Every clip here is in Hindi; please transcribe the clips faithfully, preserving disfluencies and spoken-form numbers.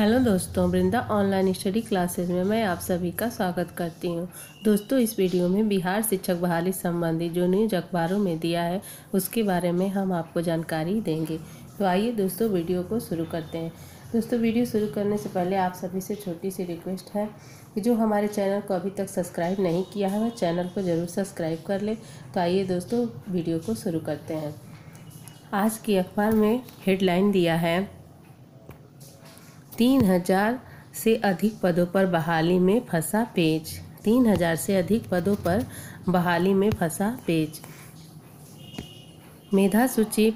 हेलो दोस्तों, वृंदा ऑनलाइन स्टडी क्लासेस में मैं आप सभी का स्वागत करती हूं। दोस्तों, इस वीडियो में बिहार शिक्षक बहाली संबंधी जो न्यूज अखबारों में दिया है उसके बारे में हम आपको जानकारी देंगे। तो आइए दोस्तों, वीडियो को शुरू करते हैं। दोस्तों, वीडियो शुरू करने से पहले आप सभी से छोटी सी रिक्वेस्ट है कि जो हमारे चैनल को अभी तक सब्सक्राइब नहीं किया है वह चैनल को ज़रूर सब्सक्राइब कर ले। तो आइए दोस्तों, वीडियो को शुरू करते हैं। आज की अखबार में हेडलाइन दिया है, तीन हजार से अधिक पदों पर बहाली में फंसा पेच। तीन हजार से अधिक पदों पर बहाली में फंसा पेच। मेधा सूची।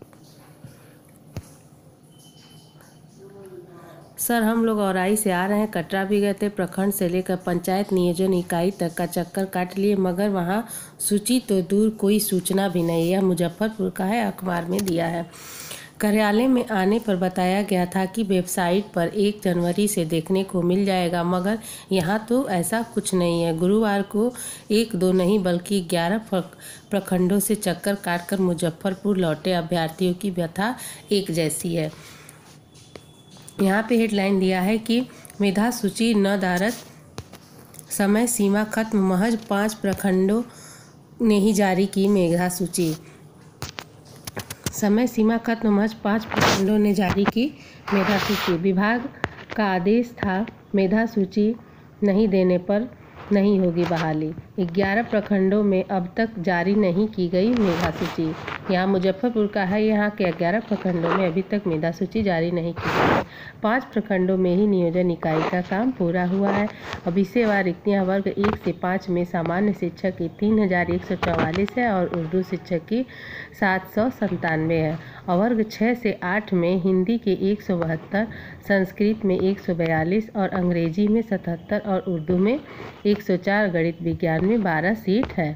सर, हम लोग औराई से आ रहे हैं, कटरा भी गए थे, प्रखंड से लेकर पंचायत नियोजन इकाई तक का चक्कर काट लिए, मगर वहां सूची तो दूर कोई सूचना भी नहीं। यह मुजफ्फरपुर का है, अखबार में दिया है। कार्यालय में आने पर बताया गया था कि वेबसाइट पर एक जनवरी से देखने को मिल जाएगा, मगर यहाँ तो ऐसा कुछ नहीं है। गुरुवार को एक दो नहीं बल्कि ग्यारह प्रखंडों से चक्कर काटकर मुजफ्फरपुर लौटे अभ्यर्थियों की व्यथा एक जैसी है। यहाँ पे हेडलाइन दिया है कि मेधा सूची नदारद, समय सीमा खत्म, महज पाँच प्रखंडों ने ही जारी की मेधा सूची। समय सीमा खत्म, महज पाँच प्रखंडों ने जारी की मेधा सूची। विभाग का आदेश था, मेधा सूची नहीं देने पर नहीं होगी बहाली। ग्यारह प्रखंडों में अब तक जारी नहीं की गई मेधा सूची। यहाँ मुजफ्फरपुर का है, यहाँ के ग्यारह प्रखंडों में अभी तक मेधा सूची जारी नहीं की गई है। पाँच प्रखंडों में ही नियोजन इकाई का काम पूरा हुआ है। अब विषयवार रिक्तियाँ वर्ग एक से पाँच में सामान्य शिक्षक की तीन हजार एक सौ चौवालीस है और उर्दू शिक्षक की सात सौ संतानवे है। और वर्ग छः से आठ में हिंदी के एक सौ बहत्तर, संस्कृत में एक सौ बयालीस और अंग्रेजी में सतहत्तर और उर्दू में एक सौ चार, गणित विज्ञान में बारह सीट है।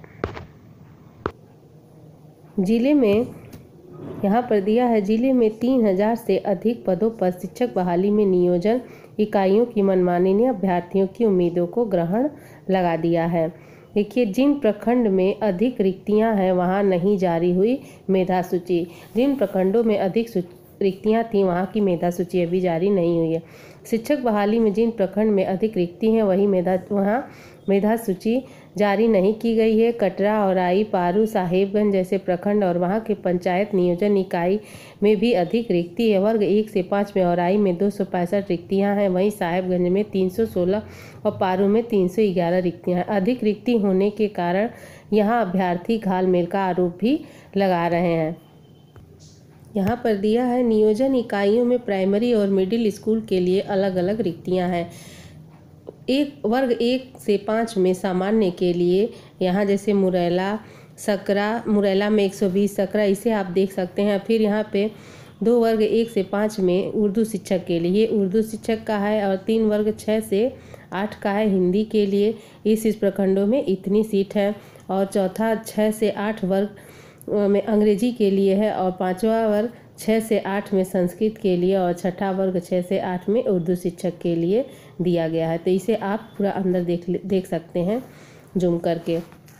जिले में यहाँ पर दिया है, जिले में तीन हजार से अधिक पदों पर शिक्षक बहाली में नियोजन इकाइयों की मनमानी ने अभ्यर्थियों की उम्मीदों को ग्रहण लगा दिया है। देखिए, जिन प्रखंड में अधिक रिक्तियां हैं वहां नहीं जारी हुई मेधा सूची। जिन प्रखंडों में अधिक रिक्तियां थीं वहां की मेधा सूची अभी जारी नहीं हुई है। शिक्षक बहाली में जिन प्रखंड में अधिक रिक्ति हैं वही मेधा वहां मेधा सूची जारी नहीं की गई है। कटरा, औराई, पारू, साहेबगंज जैसे प्रखंड और वहां के पंचायत नियोजन इकाई में भी अधिक रिक्ति है। वर्ग एक से पाँच में औराई में दो सौ पैंसठ रिक्तियाँ हैं, वहीं साहेबगंज में तीन सौ सोलह और पारू में तीन सौ ग्यारह रिक्तियाँ हैं। अधिक रिक्ति होने के कारण यहाँ अभ्यर्थी घालमेल का आरोप भी लगा रहे हैं। यहाँ पर दिया है, नियोजन इकाइयों में प्राइमरी और मिडिल स्कूल के लिए अलग अलग रिक्तियाँ हैं। एक वर्ग एक से पाँच में सामान्य के लिए यहाँ जैसे मुरैला, सकरा, मुरैला में एक सौ बीस, सकरा, इसे आप देख सकते हैं। फिर यहाँ पे दो वर्ग एक से पाँच में उर्दू शिक्षक के लिए, उर्दू शिक्षक का है, और तीन वर्ग छः से आठ का है हिंदी के लिए। इस इस प्रखंडों में इतनी सीट है। और चौथा छः से आठ वर्ग में अंग्रेजी के लिए है, और पाँचवा वर्ग छः से आठ में संस्कृत के लिए, और छठा वर्ग छः से आठ में उर्दू शिक्षक के लिए दिया गया है। तो इसे आप पूरा अंदर देख देख सकते हैं जूम करके।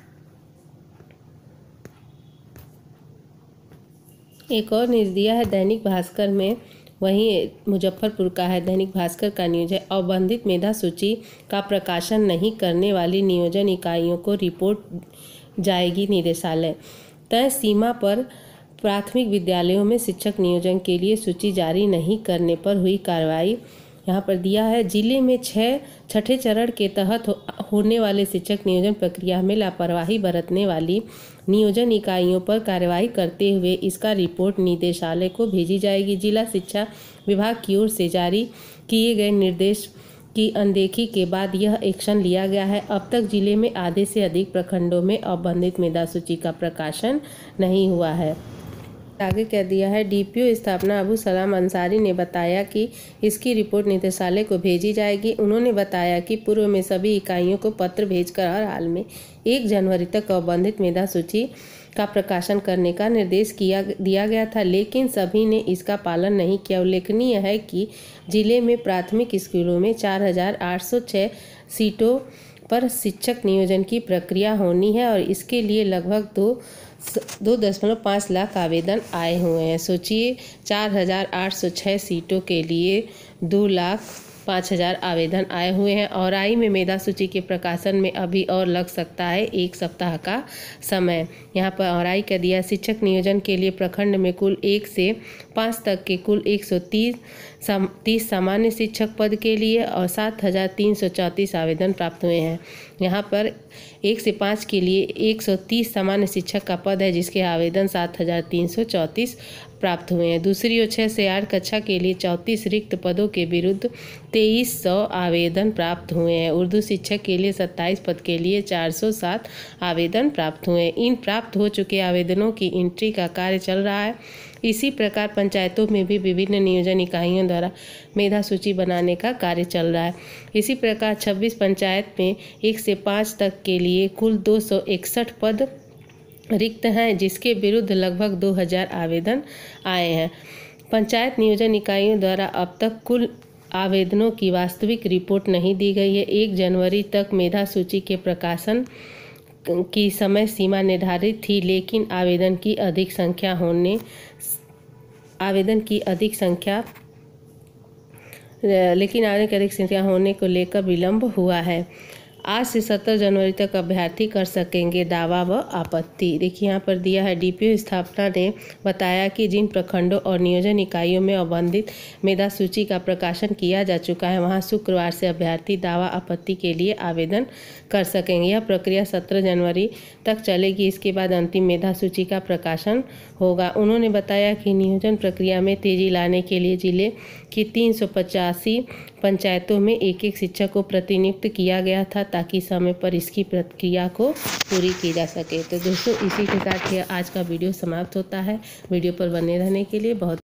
एक और न्यूज़ दिया है दैनिक भास्कर में, वहीं मुजफ्फरपुर का है। दैनिक भास्कर का न्यूज है, अवबंधित मेधा सूची का प्रकाशन नहीं करने वाली नियोजन इकाइयों को रिपोर्ट जाएगी निदेशालय। तय सीमा पर प्राथमिक विद्यालयों में शिक्षक नियोजन के लिए सूची जारी नहीं करने पर हुई कार्रवाई। यहाँ पर दिया है, जिले में छः छठे चरण के तहत हो, होने वाले शिक्षक नियोजन प्रक्रिया में लापरवाही बरतने वाली नियोजन इकाइयों पर कार्रवाई करते हुए इसका रिपोर्ट निदेशालय को भेजी जाएगी। जिला शिक्षा विभाग की ओर से जारी किए गए निर्देश की अनदेखी के बाद यह एक्शन लिया गया है। अब तक जिले में आधे से अधिक प्रखंडों में अवबंधित मेधा सूची का प्रकाशन नहीं हुआ है। आगे कह दिया है, डीपीओ स्थापना अबू सलाम अंसारी ने बताया कि इसकी रिपोर्ट निदेशालय को भेजी जाएगी। उन्होंने बताया कि पूर्व में सभी इकाइयों को पत्र भेजकर हर हाल में एक जनवरी तक अवबंधित मेधा सूची का प्रकाशन करने का निर्देश किया दिया गया था, लेकिन सभी ने इसका पालन नहीं किया। उल्लेखनीय है कि जिले में प्राथमिक स्कूलों में चार हजार आठ सौ छः सीटों पर शिक्षक नियोजन की प्रक्रिया होनी है और इसके लिए लगभग दो दो दशमलव पाँच लाख आवेदन आए हुए हैं। सोचिए, चार हज़ार आठ सौ छः सीटों के लिए दो लाख पाँच हज़ार आवेदन आए हुए हैं। औराई में मेधा सूची के प्रकाशन में अभी और लग सकता है एक सप्ताह का समय। यहाँ पर औराई का दिया, शिक्षक नियोजन के लिए प्रखंड में कुल एक से पाँच तक के कुल एक सौ तीस सम, तीस सामान्य शिक्षक पद के लिए और सात हज़ार तीन सौ चौंतीस आवेदन प्राप्त हुए हैं। यहाँ पर एक से पाँच के लिए एक सौ तीस सामान्य शिक्षक का पद है, जिसके आवेदन सात हज़ार तीन सौ चौंतीस प्राप्त हुए हैं। दूसरी ओर छः से आठ कक्षा के लिए चौंतीस रिक्त पदों के विरुद्ध तेईस सौ आवेदन प्राप्त हुए हैं। उर्दू शिक्षक के लिए सत्ताईस पद के लिए चार सौ सात आवेदन प्राप्त हुए हैं। इन प्राप्त हो चुके आवेदनों की एंट्री का कार्य चल रहा है। इसी प्रकार पंचायतों में भी विभिन्न नियोजन इकाइयों द्वारा मेधा सूची बनाने का कार्य चल रहा है। इसी प्रकार छब्बीस पंचायत में एक से पाँच तक के लिए कुल दो सौ इकसठ पद रिक्त हैं, जिसके विरुद्ध लगभग दो हज़ार आवेदन आए हैं। पंचायत नियोजन इकाइयों द्वारा अब तक कुल आवेदनों की वास्तविक रिपोर्ट नहीं दी गई है। एक जनवरी तक मेधा सूची के प्रकाशन की समय सीमा निर्धारित थी, लेकिन आवेदन की अधिक संख्या होने आवेदन की अधिक संख्या लेकिन आवेदन की अधिक संख्या होने को लेकर विलंब हुआ है। आज से सत्रह जनवरी तक अभ्यर्थी कर सकेंगे दावा व आपत्ति। देखिए यहाँ पर दिया है, डीपीओ स्थापना ने बताया कि जिन प्रखंडों और नियोजन इकाइयों में अवंधित मेधा सूची का प्रकाशन किया जा चुका है, वहां शुक्रवार से अभ्यर्थी दावा आपत्ति के लिए आवेदन कर सकेंगे। यह प्रक्रिया सत्रह जनवरी तक चलेगी। इसके बाद अंतिम मेधा सूची का प्रकाशन होगा। उन्होंने बताया कि नियोजन प्रक्रिया में तेजी लाने के लिए जिले की तीन सौ पचासी पंचायतों में एक एक शिक्षक को प्रतिनियुक्त किया गया था, ताकि समय पर इसकी प्रक्रिया को पूरी की जा सके। तो दोस्तों, इसी के साथ आज का वीडियो समाप्त होता है। वीडियो पर बने रहने के लिए बहुत